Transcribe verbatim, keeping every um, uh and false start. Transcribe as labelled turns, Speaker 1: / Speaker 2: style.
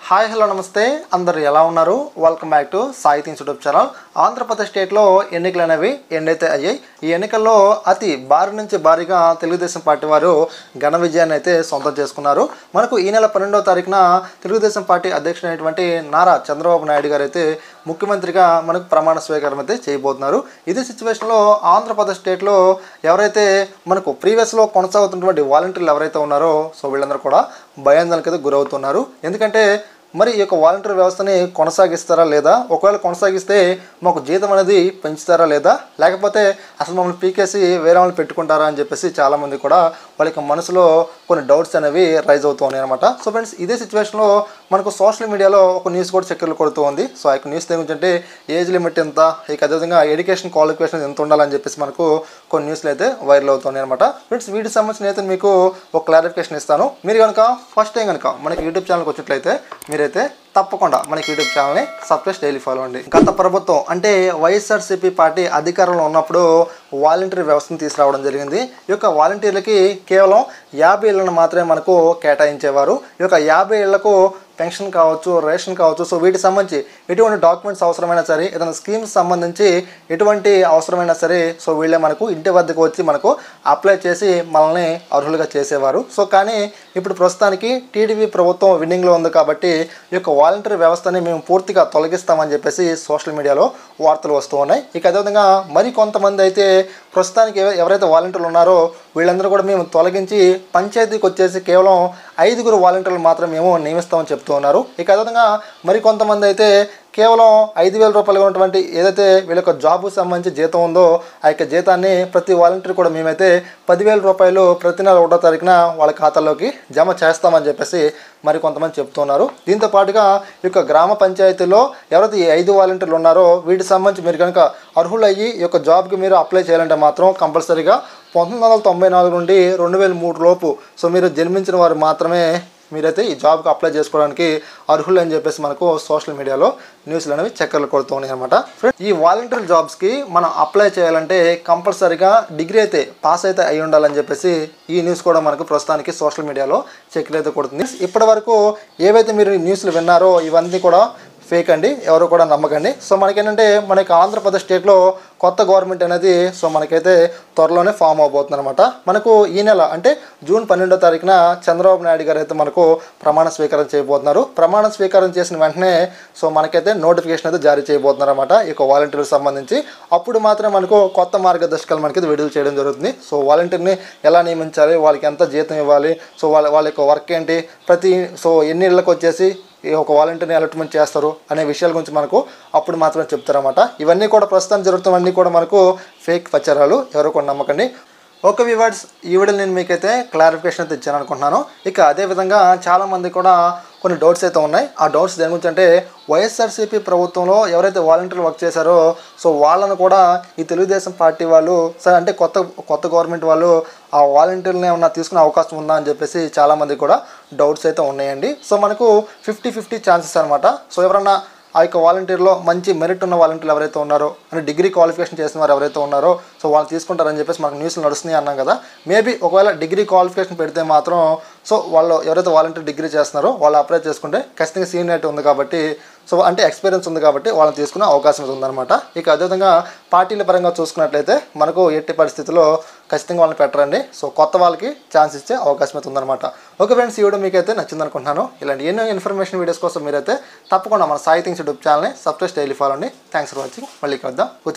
Speaker 1: Hi hello నమస్తే అందరూ ఎలా ఉన్నారు welcome back to Sai things YouTube channel Andhra Pradesh స్టేట్లో ఎన్నికలు అనేవి ఎన్నైతే అయ్యాయి ఈ ఎన్నికల్లో అతి భారీ నుంచి భారీగా తెలుగుదేశం పార్టీ వారు ఘన విజయాన్ని అయితే సొంతం చేసుకున్నారు మనకు ఈ నెల పన్నెండవ తారీఖున తెలుగుదేశం పార్టీ అధ్యక్షుడైనటువంటి నారా చంద్రబాబు నాయుడు గారు అయితే ముఖ్యమంత్రిగా మనకు ప్రమాణ స్వీకారం అయితే చేయబోతున్నారు ఇదే సిచ్యువేషన్లో ఆంధ్రప్రదేశ్ స్టేట్లో ఎవరైతే మనకు ప్రీవియస్లో కొనసాగుతున్నటువంటి వాలంటీర్లు ఎవరైతే ఉన్నారో సో వీళ్ళందరూ కూడా భయాందోళనకి అయితే గురవుతున్నారు ఎందుకంటే మరి ఈ యొక్క వాలంటీర్ వ్యవస్థని కొనసాగిస్తారా లేదా ఒకవేళ కొనసాగిస్తే మాకు జీతం అనేది పెంచుతారా లేదా లేకపోతే అసలు మమ్మల్ని పీకేసి వేరే వాళ్ళని పెట్టుకుంటారా అని చెప్పేసి చాలామంది కూడా వాళ్ళకి మనసులో కొన్ని డౌట్స్ అనేవి రైజ్ అవుతూ ఉన్నాయి అనమాట సో ఫ్రెండ్స్ ఇదే సిచ్యువేషన్లో మనకు సోషల్ మీడియాలో ఒక న్యూస్ కూడా చక్కర్లు కొడుతూ ఉంది సో ఆ యొక్క న్యూస్ ఏమిటంటే ఏజ్ లిమిట్ ఎంత ఇక అదేవిధంగా ఎడ్యుకేషన్ క్వాలిఫికేషన్ ఎంత ఉండాలని చెప్పేసి మనకు కొన్ని న్యూస్లు అయితే వైరల్ అవుతున్నాయి అనమాట ఫ్రెండ్స్ వీటికి సంబంధించిన అయితే మీకు ఒక క్లారిఫికేషన్ ఇస్తాను మీరు కనుక ఫస్ట్ టైం కనుక మనకి యూట్యూబ్ ఛానల్కి వచ్చినట్లయితే మీరైతే తప్పకుండా మనకి యూట్యూబ్ ఛానల్ని సబ్స్క్రైబ్ డైలీ ఫాలో అండి గత ప్రభుత్వం అంటే వైఎస్ఆర్సీపీ పార్టీ అధికారంలో ఉన్నప్పుడు వాలంటీర్ వ్యవస్థను తీసుకురావడం జరిగింది ఈ యొక్క వాలంటీర్లకి కేవలం యాభై ఏళ్ళను మాత్రమే మనకు కేటాయించేవారు ఈ యొక్క యాభై ఏళ్లకు పెన్షన్ కావచ్చు రేషన్ కావచ్చు సో వీటికి సంబంధించి ఎటువంటి డాక్యుమెంట్స్ అవసరమైనా సరే ఏదైనా స్కీమ్స్ సంబంధించి ఎటువంటి అవసరమైనా సరే సో వీళ్ళే మనకు ఇంటి వద్దకు వచ్చి మనకు అప్లై చేసి మనల్ని అర్హులుగా చేసేవారు సో కానీ ఇప్పుడు ప్రస్తుతానికి టీడీపీ ప్రభుత్వం విన్నింగ్లో ఉంది కాబట్టి ఈ యొక్క వాలంటీర్ వ్యవస్థని మేము పూర్తిగా తొలగిస్తామని చెప్పేసి సోషల్ మీడియాలో వార్తలు వస్తూ ఉన్నాయి ఇక అదేవిధంగా మరి కొంతమంది అయితే ప్రస్తుతానికి ఎవరైతే వాలంటీర్లు ఉన్నారో వీళ్ళందరూ కూడా మేము తొలగించి పంచాయతీకి వచ్చేసి కేవలం ఐదుగురు వాలంటీర్లు మాత్రం మేము నియమిస్తామని చెప్తూ ఉన్నారు ఇక అదేవిధంగా మరి కొంతమంది అయితే కేవలం ఐదు వేల రూపాయలుగా ఉన్నటువంటి ఏదైతే వీళ్ళ యొక్క జాబుకు సంబంధించి జీతం ఉందో ఆ యొక్క జీతాన్ని ప్రతి వాలంటీర్ కూడా మేమైతే పదివేల రూపాయలు ప్రతి నెల ఒకటో తారీఖున వాళ్ళ ఖాతాలోకి జమ చేస్తామని చెప్పేసి మరి కొంతమంది చెప్తున్నారు దీంతో పాటుగా ఈ యొక్క గ్రామ పంచాయతీలో ఎవరైతే ఈ ఐదు వాలంటీర్లు ఉన్నారో వీటికి సంబంధించి మీరు కనుక అర్హులయ్యి ఈ యొక్క జాబ్కి మీరు అప్లై చేయాలంటే మాత్రం కంపల్సరీగా పంతొమ్మిది వందల తొంభై నాలుగు నుండి రెండు వేల మూడు లోపు సో మీరు జన్మించిన వారు మాత్రమే మీరైతే ఈ జాబ్కి అప్లై చేసుకోవడానికి అర్హులు అని చెప్పేసి మనకు సోషల్ మీడియాలో న్యూస్లు అనేవి చక్కర్లు కొడుతూ ఉన్నాయి అనమాట ఈ వాలంటీర్ జాబ్స్కి మనం అప్లై చేయాలంటే కంపల్సరీగా డిగ్రీ అయితే పాస్ అయితే అయి ఉండాలని చెప్పేసి ఈ న్యూస్ కూడా మనకు ప్రస్తుతానికి సోషల్ మీడియాలో చక్కర్లు అయితే కొడుతుంది ఇప్పటి వరకు ఏవైతే మీరు న్యూస్లు విన్నారో ఇవన్నీ కూడా ఫేక్ అండి ఎవరు కూడా నమ్మకండి సో మనకేంటంటే మనకి ఆంధ్రప్రదేశ్ స్టేట్లో కొత్త గవర్నమెంట్ అనేది సో మనకైతే త్వరలోనే ఫామ్ అవబోతుంది అనమాట మనకు ఈ నెల అంటే జూన్ పన్నెండో తారీఖున చంద్రబాబు నాయుడు గారు అయితే మనకు ప్రమాణ స్వీకారం చేయబోతున్నారు ప్రమాణ స్వీకారం చేసిన వెంటనే సో మనకైతే నోటిఫికేషన్ అయితే జారీ చేయబోతున్నారు అనమాట ఈ యొక్క వాలంటీర్లకు సంబంధించి అప్పుడు మాత్రమే మనకు కొత్త మార్గదర్శకాలు మనకి విడుదల చేయడం జరుగుతుంది సో వాలంటీర్ని ఎలా నియమించాలి వాళ్ళకి ఎంత జీతం ఇవ్వాలి సో వాళ్ళ వాళ్ళ యొక్క వర్క్ ఏంటి ప్రతి సో ఎన్ని ఇళ్ళకి వచ్చేసి ఒక వాలంటీర్ని అలాట్మెంట్ చేస్తారు అనే విషయాల గురించి మనకు అప్పుడు మాత్రమే చెప్తారన్నమాట ఇవన్నీ కూడా ప్రస్తుతం జరుగుతున్నవన్నీ కూడా మనకు ఫేక్ ప్రచారాలు ఎవరు కూడా నమ్మకండి ఓకే వ్యూవర్స్ ఈ వీడియో నేను మీకైతే క్లారిఫికేషన్ అయితే ఇచ్చాను అనుకుంటున్నాను ఇక అదేవిధంగా చాలామంది కూడా కొన్ని డౌట్స్ అయితే ఉన్నాయి ఆ డౌట్స్ దేని గురించి అంటే వైఎస్ఆర్సీపీ ప్రభుత్వంలో ఎవరైతే వాలంటీర్లు వర్క్ చేశారో సో వాళ్ళను కూడా ఈ తెలుగుదేశం పార్టీ వాళ్ళు సరే అంటే కొత్త కొత్త గవర్నమెంట్ వాళ్ళు ఆ వాలంటీర్లని ఏమన్నా తీసుకునే అవకాశం ఉందా అని చెప్పేసి చాలామంది కూడా డౌట్స్ అయితే ఉన్నాయండి సో మనకు ఫిఫ్టీ ఫిఫ్టీ ఛాన్సెస్ అనమాట సో ఎవరన్నా ఆ యొక్క వాలంటీర్లో మంచి మెరిట్ ఉన్న వాలంటీర్లు ఎవరైతే ఉన్నారో అంటే డిగ్రీ క్వాలిఫికేషన్ చేసిన వారు ఎవరైతే ఉన్నారో సో వాళ్ళు తీసుకుంటారని చెప్పేసి మనకు న్యూస్లు నడుస్తున్నాయి అన్నాం కదా మేబీ ఒకవేళ డిగ్రీ క్వాలిఫికేషన్ పెడితే మాత్రం సో వాళ్ళు ఎవరైతే వాలంటీర్ డిగ్రీ చేస్తున్నారో వాళ్ళు అప్లై చేసుకుంటే ఖచ్చితంగా సీనియారిటీ ఉంది కాబట్టి సో అంటే ఎక్స్పీరియన్స్ ఉంది కాబట్టి వాళ్ళని తీసుకునే అవకాశం ఉందన్నమాట ఇక అదేవిధంగా పార్టీల పరంగా చూసుకున్నట్లయితే మనకు ఎట్టి పరిస్థితుల్లో ఖచ్చితంగా వాళ్ళని పెట్టరండి సో కొత్త వాళ్ళకి ఛాన్స్ ఇచ్చే అవకాశం అయితే ఉందన్నమాట ఓకే ఫ్రెండ్స్ ఈ వీడియో మీకైతే నచ్చింది అనుకుంటున్నాను ఇలాంటి ఎన్నో ఇన్ఫర్మేషన్ వీడియోస్ కోసం మీరైతే తప్పకుండా మన సాయి థింగ్స్ యూట్యూబ్ ఛానల్ని సబ్స్క్రైబ్ డైలీ ఫాలో అండి థ్యాంక్స్ ఫర్ వాచింగ్ మళ్ళీ కలుద్దాం.